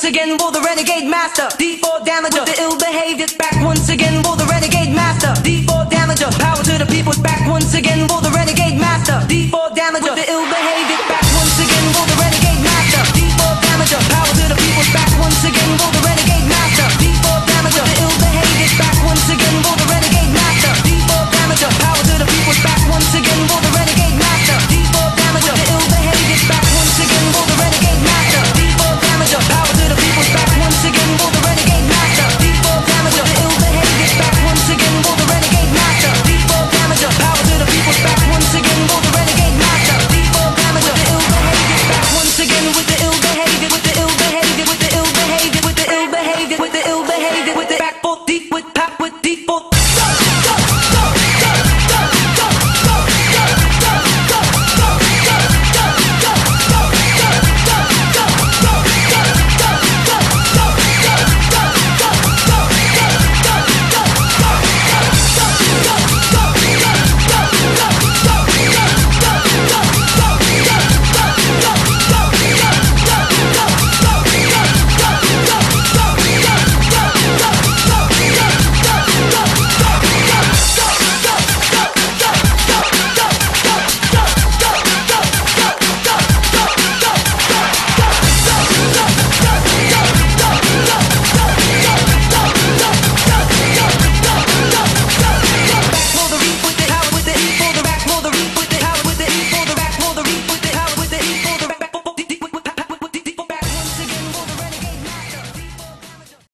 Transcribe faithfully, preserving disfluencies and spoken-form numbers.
again for the renegade master. D four damager, the ill behavior. Back once again for the renegade master. D four damager, power to the people. Back once again for the